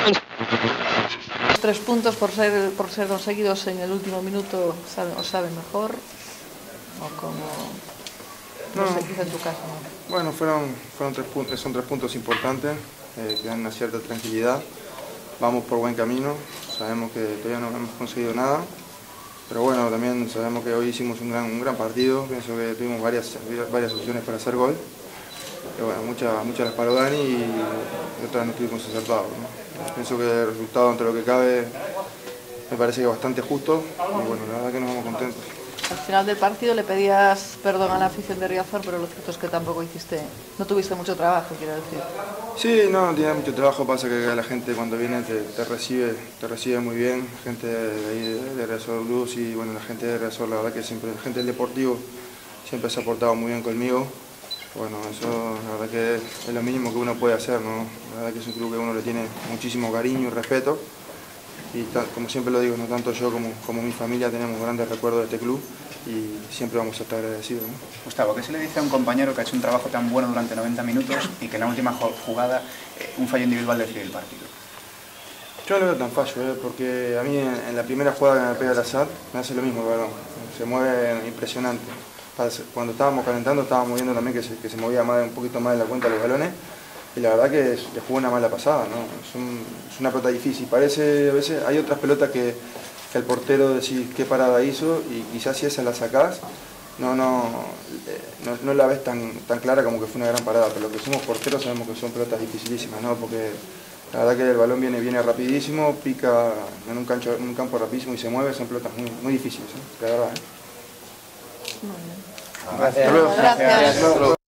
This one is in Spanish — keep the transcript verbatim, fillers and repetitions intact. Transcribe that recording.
Los tres puntos por ser, por ser conseguidos en el último minuto, ¿saben, os saben mejor? ¿O como no, no sé, quizá en tu caso? ¿No? Bueno, fueron, fueron tres puntos, son tres puntos importantes, eh, que dan una cierta tranquilidad. Vamos por buen camino, sabemos que todavía no hemos conseguido nada, pero bueno, también sabemos que hoy hicimos un gran, un gran partido, pienso que tuvimos varias, varias opciones para hacer gol. Y bueno, muchas muchas las paró Dani y otras no estuvimos acertados, ¿no? Pienso que el resultado, entre lo que cabe, me parece que es bastante justo y bueno, la verdad que nos vamos contentos. Al final del partido le pedías perdón a la afición de Riazor, pero lo cierto es que tampoco hiciste, no tuviste mucho trabajo, quiero decir. Sí, no, tiene mucho trabajo, pasa que la gente cuando viene te, te recibe te recibe muy bien, gente de ahí de, de Riazor Blues y bueno, la gente de Riazor, la verdad que siempre, la gente del Deportivo siempre se ha portado muy bien conmigo. Bueno, eso la verdad que es lo mínimo que uno puede hacer, ¿no? La verdad que es un club que uno le tiene muchísimo cariño y respeto y como siempre lo digo, no tanto yo como, como mi familia tenemos grandes recuerdos de este club y siempre vamos a estar agradecidos, ¿no? Gustavo, ¿qué se le dice a un compañero que ha hecho un trabajo tan bueno durante noventa minutos y que en la última jugada eh, un fallo individual decide el partido? Yo no lo veo tan fallo, ¿eh? Porque a mí en, en la primera jugada que me pega el Azad me hace lo mismo el balón, se mueve impresionante. Cuando estábamos calentando estábamos viendo también que se, que se movía más, un poquito más de la cuenta los balones y la verdad que es, le jugó una mala pasada, ¿no? Es, un, es una pelota difícil, parece, a veces hay otras pelotas que, que el portero decís qué parada hizo y quizás si esa la sacás no, no, no, no la ves tan, tan clara como que fue una gran parada, pero los que somos porteros sabemos que son pelotas dificilísimas, ¿no? Porque la verdad que el balón viene, viene rapidísimo, pica en un, cancho, en un campo rapidísimo y se mueve, son pelotas muy, muy difíciles, ¿eh? La verdad, ¿eh? Muy bien. Gracias. Gracias. Gracias.